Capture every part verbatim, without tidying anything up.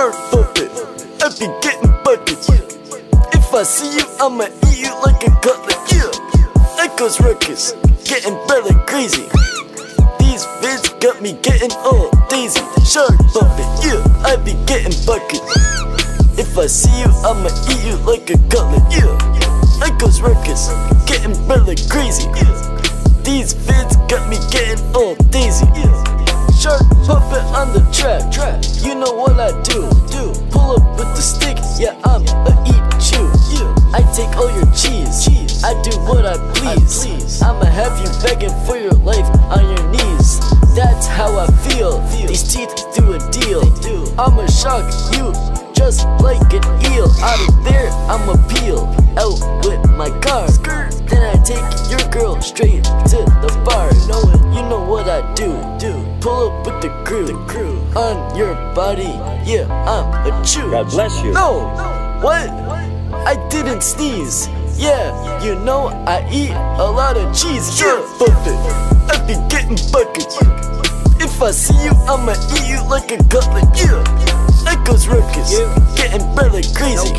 Shark puppet, I be getting buckets. If I see you, I'ma eat you like a cutlet. Yeah, Echoes ruckus, getting better crazy. These vids got me getting all daisy. Shark puppet, yeah, I be getting buckets. If I see you, I'ma eat you like a cutlet. Yeah, Echoes ruckus, getting better crazy. These vids got me getting all daisy. Shark puppet on the track, track. You know what I do, do. Pull up with the stick, yeah, I'm a eat chew. Yeah, I take all your cheese, cheese. I do what I please. I please. I'ma have you begging for your life on your knees. That's how I feel. feel. These teeth do a deal. Do. I'ma shock you just like an eel. Out of there, I'ma peel out with my car. Skirt. Then I take your girl straight to the bar. Knowing you know what I do, do. Pull up with the crew, the crew on your body. Yeah, I'm a chew. God bless you. No, what? I didn't sneeze. Yeah, you know I eat a lot of cheese. Yeah, puppet, I be getting buckets. If I see you, I'ma eat you like a cutlet. Yeah, Echoes ruckus, getting better crazy.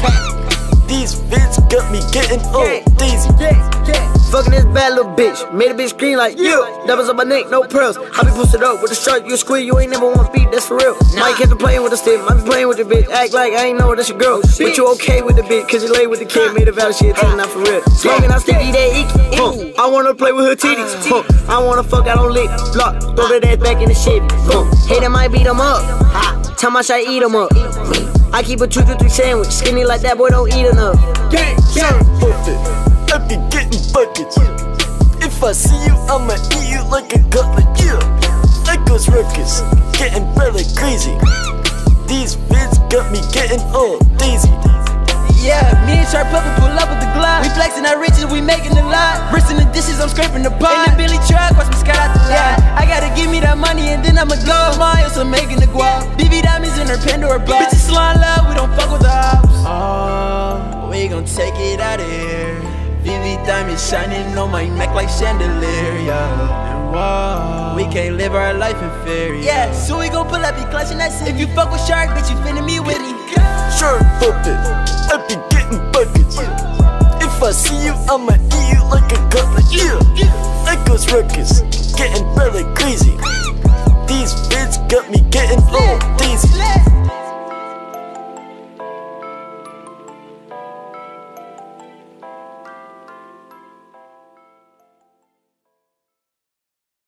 These vids got me getting all daisy. Fucking this bad little bitch, made a bitch scream like yeah. Diamonds on my neck, no pearls. I be posted up with a shark, you a squid, you ain't never want beat, that's for real. Nah. Might catch you playing with a stick, might be playing with the bitch, act like I ain't know that's your girl. Oh, but you okay with the bitch, cause you lay with the kid, made a vow shit, telling not for real. Smoking, I stick, eat that icky. Huh. I wanna play with her titties. Huh. I wanna fuck, I don't lick. Block, throw that ass back in the shit. Huh. Hate might beat them up. Tell my shot, eat them up. I keep a two to three sandwich, skinny like that boy, don't eat enough. Gang, gang, puppet, I be getting buckets. If I see you, I'ma eat you like a cutlet. Yeah, Echoes ruckus, getting better crazy. These vids got me getting all daisy. Yeah, me and Shark Puppet pull up with the Glock. We flexing our riches, we making a lot. Rinsing the dishes, I'm scraping the pot. In the Billy truck, watch me scout out the lot. I gotta give me that money and then I'ma go miles, I'm making the guap. B B diamonds in her Pandora box. Bitches slime love, we don't fuck with the ops. Oh, we gon' take it out of here. V V diamonds shining on my neck like chandelier, yeah. And whoa, we can't live our life in fear, yeah. Yeah, so we gon' pull up, be clutching that city. If you fuck with Shark, bitch, you finna me with me. Shark puppet, I be getting buckets. If I see you, I'ma eat you like a cutlet. Yeah, Echoes ruckus, getting better crazy. These vids got me getting all daisy.